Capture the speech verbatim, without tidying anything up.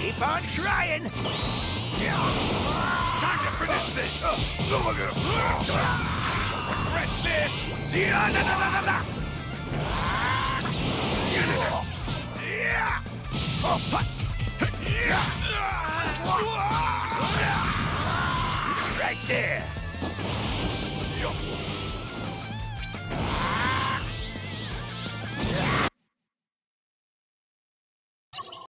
Keep on trying. Time to finish this. Regret this. Right there.